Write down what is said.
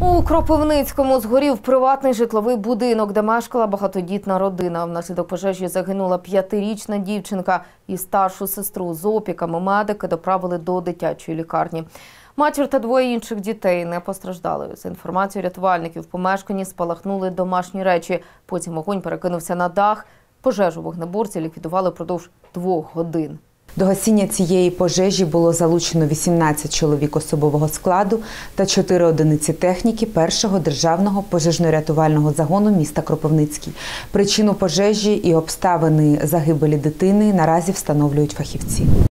У Кропивницькому згорів приватний житловий будинок, де мешкала багатодітна родина. Внаслідок пожежі загинула 5-річна дівчинка і старшу сестру. З опіками медики доправили до дитячої лікарні. Матір та двоє інших дітей не постраждали. За інформацією рятувальників, в помешканні спалахнули домашні речі. Потім вогонь перекинувся на дах. Пожежу вогнеборці ліквідували впродовж 2 годин. До гасіння цієї пожежі було залучено 18 чоловік особового складу та 4 одиниці техніки 1-го державного пожежно-рятувального загону міста Кропивницький. Причину пожежі і обставини загибелі дитини наразі встановлюють фахівці.